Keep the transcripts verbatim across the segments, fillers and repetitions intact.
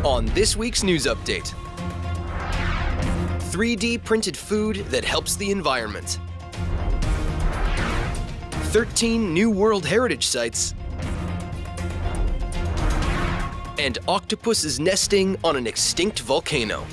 On this week's news update, three D printed food that helps the environment, thirteen new World Heritage Sites, and octopuses nesting on an extinct volcano.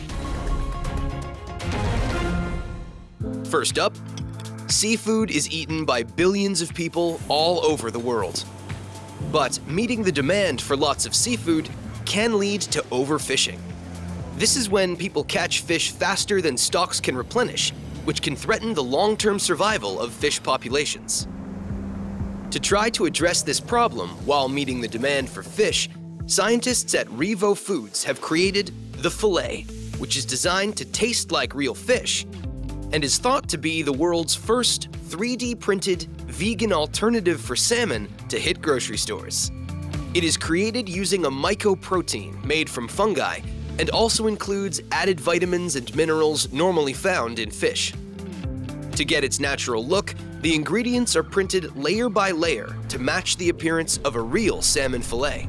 First up, seafood is eaten by billions of people all over the world. But meeting the demand for lots of seafood can lead to overfishing. This is when people catch fish faster than stocks can replenish, which can threaten the long-term survival of fish populations. To try to address this problem while meeting the demand for fish, scientists at Revo Foods have created the fillet, which is designed to taste like real fish and is thought to be the world's first three D printed vegan alternative for salmon to hit grocery stores. It is created using a mycoprotein made from fungi and also includes added vitamins and minerals normally found in fish. To get its natural look, the ingredients are printed layer by layer to match the appearance of a real salmon fillet.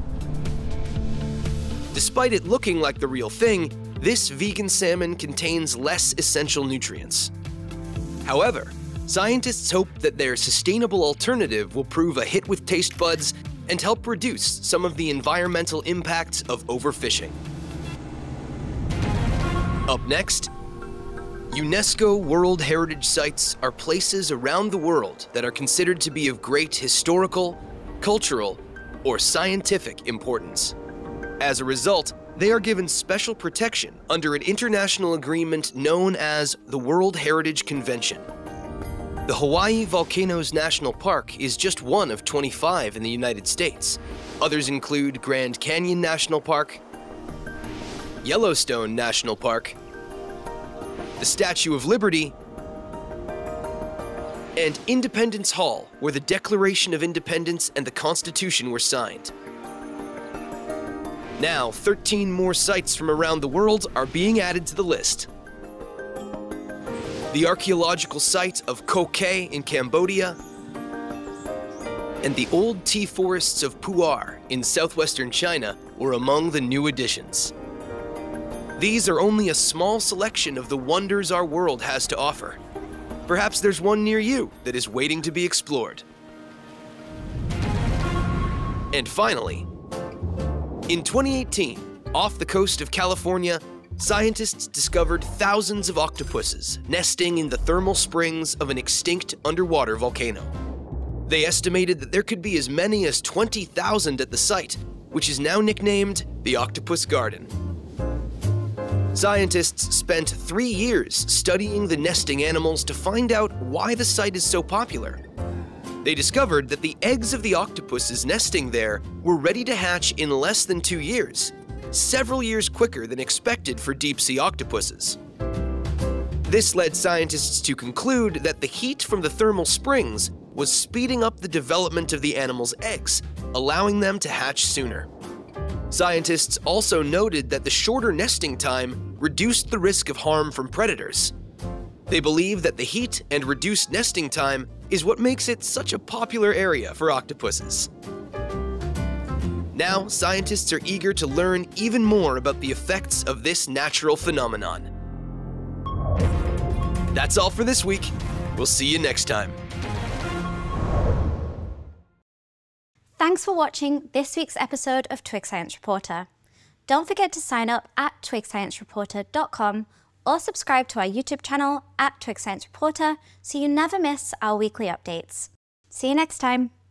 Despite it looking like the real thing, this vegan salmon contains less essential nutrients. However, scientists hope that their sustainable alternative will prove a hit with taste buds and help reduce some of the environmental impacts of overfishing. Up next, UNESCO World Heritage Sites are places around the world that are considered to be of great historical, cultural, or scientific importance. As a result, they are given special protection under an international agreement known as the World Heritage Convention. The Hawaii Volcanoes National Park is just one of twenty-five in the United States. Others include Grand Canyon National Park, Yellowstone National Park, the Statue of Liberty, and Independence Hall, where the Declaration of Independence and the Constitution were signed. Now, thirteen more sites from around the world are being added to the list. The archaeological site of Ko Khe in Cambodia, and the old tea forests of Pu'er in southwestern China were among the new additions. These are only a small selection of the wonders our world has to offer. Perhaps there's one near you that is waiting to be explored. And finally, in twenty eighteen, off the coast of California, scientists discovered thousands of octopuses nesting in the thermal springs of an extinct underwater volcano. They estimated that there could be as many as twenty thousand at the site, which is now nicknamed the Octopus Garden. Scientists spent three years studying the nesting animals to find out why the site is so popular. They discovered that the eggs of the octopuses nesting there were ready to hatch in less than two years, several years quicker than expected for deep-sea octopuses. This led scientists to conclude that the heat from the thermal springs was speeding up the development of the animals' eggs, allowing them to hatch sooner. Scientists also noted that the shorter nesting time reduced the risk of harm from predators. They believe that the heat and reduced nesting time is what makes it such a popular area for octopuses. Now, scientists are eager to learn even more about the effects of this natural phenomenon. That's all for this week. We'll see you next time. Thanks for watching this week's episode of Twig Science Reporter. Don't forget to sign up at twig science reporter dot com or subscribe to our YouTube channel at Twig Science Reporter so you never miss our weekly updates. See you next time.